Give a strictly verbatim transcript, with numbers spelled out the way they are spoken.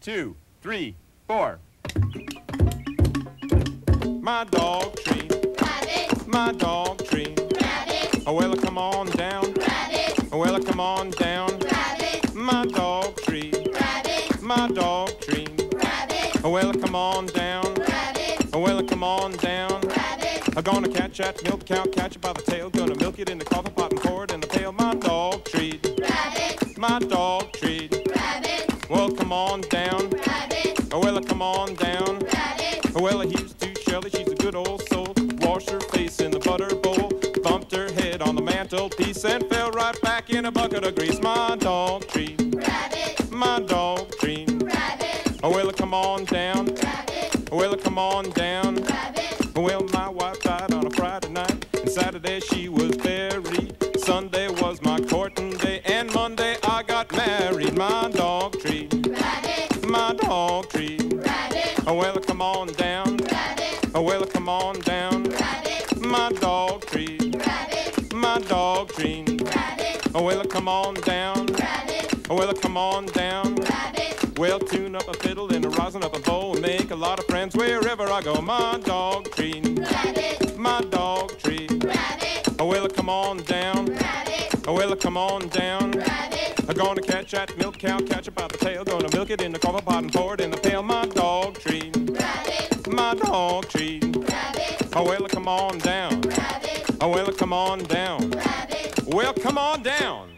two, three, four. My dog treat. Rabbit. My dog treat. Rabbit. Oh, well, come on down. Rabbit. Oh, well, come on down. Rabbit. My dog treat. Rabbit. My dog treat. Rabbit. Oh, well, come on down. Rabbit. Oh, well, come on down. Rabbit. I'm gonna catch that milk cow, catch it by the tail. Gonna milk it in the coffee pot and pour it in the pail. My dog treat. Rabbit. My dog treat. Rabbit. Well, come on down. Rabbit. Oh, well, come on down. Rabbit. Oh, well, here's to Shelley, she's a good old soul. Washed her face in the butter bowl, bumped her head on the mantelpiece, and fell right back in a bucket of grease. My dog treat. Rabbit. My dog treat. Rabbit. Oh, well, come on down. Rabbit. Oh, well, come on down. Rabbit. Well, my wife died on a Friday night, and Saturday she was buried. Sunday was my courting day, and Monday I got married. My dog treat. Rabbit. My dog treat. Rabbit. Oh, well, come on down. Rabbit. Oh, well, come on down. Rabbit. My dog treat. Rabbit. My dog treat. Rabbit. Oh, well, come on down. Rabbit. Oh, well, come on down. Rabbit. Well, tune up a fiddle and a rosin up a bowl and make a lot of friends wherever I go. My dog treat. Rabbit. My dog treat. Rabbit. Oh, well, come on down. Rabbit. Oh, well, come on down. Rabbit. I'm gonna catch that milk cow, catch it by the tail. Gonna milk it in the coffee pot and pour it in the pail. My dog treat. Rabbit. My dog treat. Rabbit. Oh, well, come on down. Rabbit. Oh, well, come on down. Rabbit. Well, come on down.